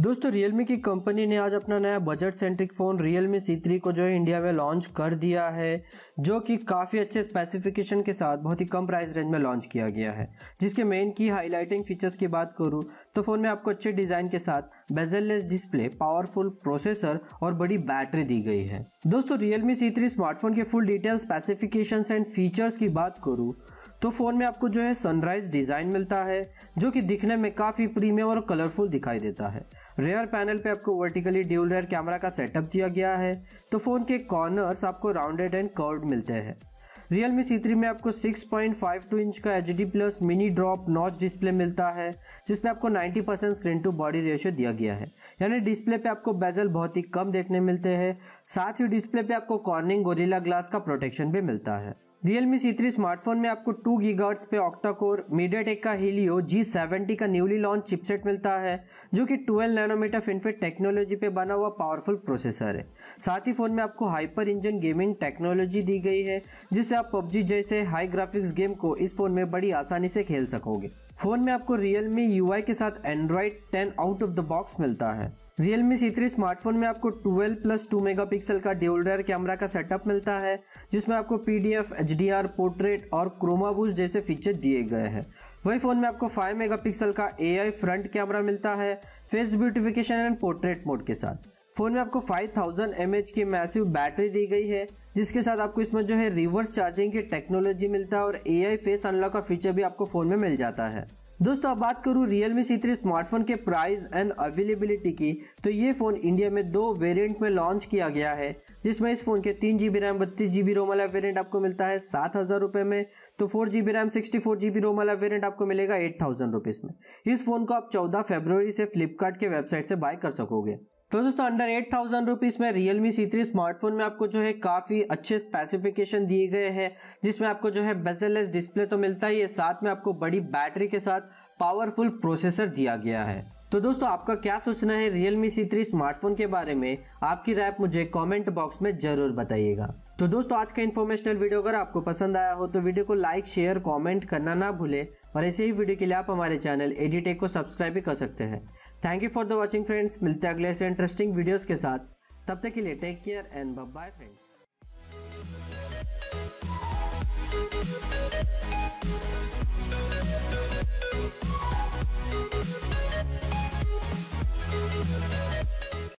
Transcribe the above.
दोस्तों Realme की company ने आज अपना नया budget centric phone Realme C3 को जो है इंडिया में लॉन्च कर दिया है, जो कि काफ़ी अच्छे स्पेसिफिकेशन के साथ बहुत ही कम प्राइस रेंज में लॉन्च किया गया है। जिसके मेन की हाईलाइटिंग फीचर्स की बात करूँ तो फ़ोन में आपको अच्छे डिज़ाइन के साथ बेजल-लेस डिस्प्ले, पावरफुल प्रोसेसर और बड़ी बैटरी दी गई है। दोस्तों Realme C3 स्मार्टफोन के full detail specifications and features की बात करूँ तो फ़ोन में आपको जो है सनराइज डिज़ाइन मिलता है, जो कि दिखने में काफ़ी प्रीमियम और कलरफुल दिखाई देता है। रेयर पैनल पे आपको वर्टिकली ड्यूल रेयर कैमरा का सेटअप दिया गया है, तो फ़ोन के कॉर्नर्स आपको राउंडेड एंड कर्व्ड मिलते हैं। Realme C3 में आपको 6.52 इंच का HD plus mini drop notch display मिलता है, जिसमें आपको 90% स्क्रीन टू बॉडी रेशियो दिया गया है, यानी डिस्प्ले पे आपको बेजल बहुत ही कम देखने मिलते हैं। साथ ही डिस्प्ले पे आपको कॉर्निंग गोरिल्ला ग्लास का प्रोटेक्शन भी मिलता है। Realme C3 स्मार्टफोन में आपको 2 गीगाहर्ट्ज पे octa-core MediaTek का Helio G70 का न्यूली लॉन्च चिपसेट मिलता है, जो कि 12 नैनोमीटर FinFET टेक्नोलॉजी पे बना हुआ पावरफुल प्रोसेसर है। साथ ही फोन में आपको हाइपर इंजन गेमिंग टेक्नोलॉजी दी गई है, जिससे आप PUBG जैसे हाई ग्राफिक्स गेम को इस फोन में बड़ी आसानी से खेल सकोगे। फोन में आपको Realme UI के साथ Android 10 out of the box मिलता है। Realme C3 स्मार्टफोन में आपको 12+2 मेगापिक्सल का ड्यूल रेयर कैमरा का सेटअप मिलता है, जिसमें आपको PDF, HDR, पोर्ट्रेट और क्रोमा बूस्ट जैसे फीचर दिए गए हैं। वही फोन में आपको 5 मेगापिक्सल का AI फ्रंट कैमरा मिलता है, face beautification and portrait mode के साथ। फोन में आपको 5000 mAh की मैसिव बैटरी दी गई है, जिसके साथ आपको इसमें जो है रिवर्स चार्जिंग की टेक्नोलॉजी मिलता है और AI फेस अनलॉक का फीचर भी आपको फोन में मिल जाता है। दोस्तों अब बात करूं Realme C3 स्मार्टफोन के प्राइस एंड अवेलेबिलिटी की, तो ये फ़ोन इंडिया में 2 वेरिएंट में लॉन्च किया गया है, जिसमें इस फ़ोन के 3GB रैम 32GB रोम वाला वेरिएंट आपको मिलता है 7000 रुपये में, तो 4GB रैम 64GB रोम वाला वेरिएंट आपको मिलेगा 8000 रुपीज़ में। इस फ़ोन को आप 14 फरवरी से फ्लिपकार्ट के वेबसाइट से बाय कर सकोगे। तो दोस्तों अंडर 8000 रुपीज़ में Realme C3 स्मार्टफोन में आपको जो है काफ़ी अच्छे स्पेसिफिकेशन दिए गए हैं, जिसमें आपको जो है बेजल-लेस डिस्प्ले तो मिलता ही है, साथ में आपको बड़ी बैटरी के साथ पावरफुल प्रोसेसर दिया गया है। तो दोस्तों आपका क्या सोचना है Realme C3 स्मार्टफोन के बारे में? आपकी राय मुझे कमेंट बॉक्स में जरूर बताइएगा। तो दोस्तों आज का इन्फॉर्मेशनल वीडियो अगर आपको पसंद आया हो तो वीडियो को लाइक, शेयर, कमेंट करना ना भूले, और ऐसे ही वीडियो के लिए आप हमारे चैनल ADTech को सब्सक्राइब भी कर सकते हैं। Thank you for the watching friends. मिलते हैं अगले ऐसे इंटरेस्टिंग वीडियोस के साथ। तब तक के लिए take care and bye friends.